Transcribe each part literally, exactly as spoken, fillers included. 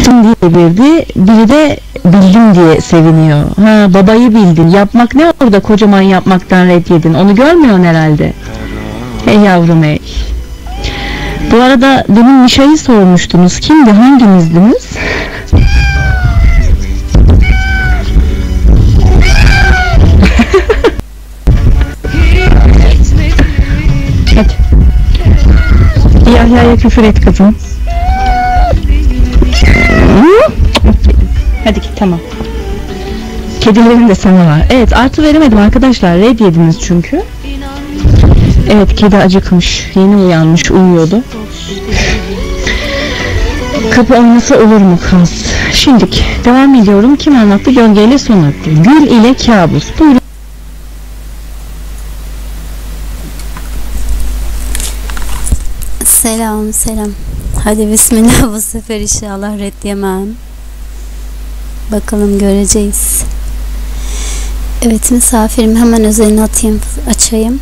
diye bildi, biri de bildim diye seviniyor. Ha, babayı bildin. Yapmak ne orada, kocaman yapmaktan red yedin. Onu görmüyorsun herhalde. Hey yavrum hey. Bu arada demin Nişa'yı sormuştunuz. Kimdi? Hangimizdiniz? Hadi. Yahya'ya küfür et kızım. Hadi git, tamam. Kedilerin de sana var. Evet, artı veremedim arkadaşlar. Red yediniz çünkü. Evet, kedi acıkmış. Yeni uyanmış, uyuyordu. Kapı oynasa olur mu Kaz? Şimdilik devam ediyorum. Kim anlattı? Gölgeyle son attı. Gül ile kabus. Buyurun. Selam selam. Hadi bismillah, bu sefer inşallah red yemem. Bakalım, göreceğiz. Evet, misafirim, hemen özelini atayım, açayım.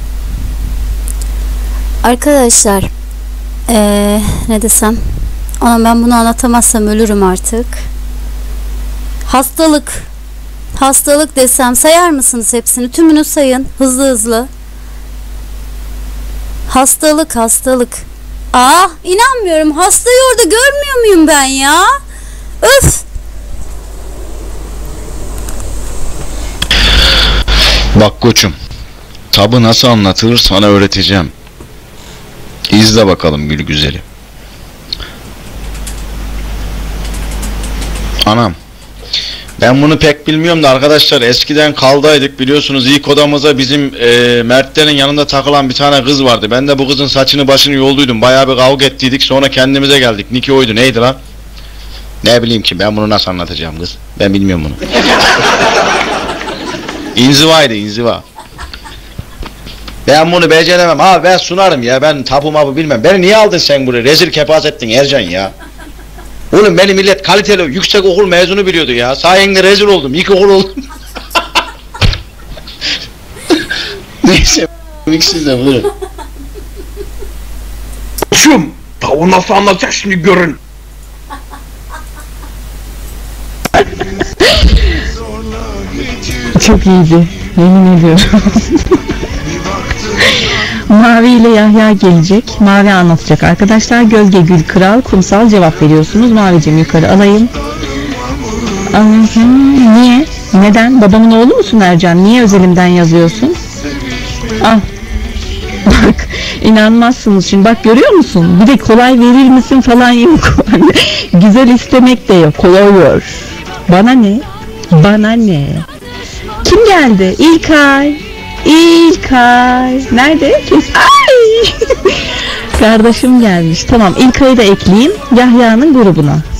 Arkadaşlar ee, ne desem, ama ben bunu anlatamazsam ölürüm artık. Hastalık hastalık desem sayar mısınız hepsini? Tümünü sayın hızlı hızlı. Hastalık hastalık. Aa, inanmıyorum, hastayı orada görmüyor muyum ben ya? Öf. Bak koçum, tabu nasıl anlatılır sana öğreteceğim. İzle bakalım gül güzeli. Anam, ben bunu pek bilmiyorum da arkadaşlar, eskiden kaldaydık biliyorsunuz. İlk odamıza bizim e, Mertlerin yanında takılan bir tane kız vardı. Ben de bu kızın saçını başını yolduydum. Bayağı bir kavga ettiydik, sonra kendimize geldik. Niki oydu, neydi lan? Ne bileyim ki, ben bunu nasıl anlatacağım kız? Ben bilmiyorum bunu. İnzivaydı, inziva. Ben bunu beceremem. Abi ben sunarım ya, ben tapu mapu bilmem. Beni niye aldın sen buraya? Rezil kepaz ettin Ercan ya. Oğlum beni millet kaliteli yüksek okul mezunu biliyordu ya. Sayende rezil oldum. İlk okul oldum. Neyse. İkisi de buyurun. Şum, tavuğu nasıl anlatacak şimdi görün. Çok iyiydi. Yemin ediyorum. Mavi ile Yahya gelecek. Mavi anlatacak arkadaşlar. Gölge, Gül, Kral, Kumsal cevap veriyorsunuz. Mavicim yukarı alayım. Anlatayım. Niye? Neden? Babamın oğlu musun Ercan? Niye özelimden yazıyorsun? Al. Bak, inanmazsınız şimdi. Bak, görüyor musun? Bir de kolay verir misin falan yok. Güzel istemek de yok. Kolay ver. Bana ne? Bana ne? Kim geldi? İlkay. İlkay. Nerede? Kim? Ay! Kardeşim gelmiş. Tamam, İlkay'ı da ekleyeyim Yahya'nın grubuna.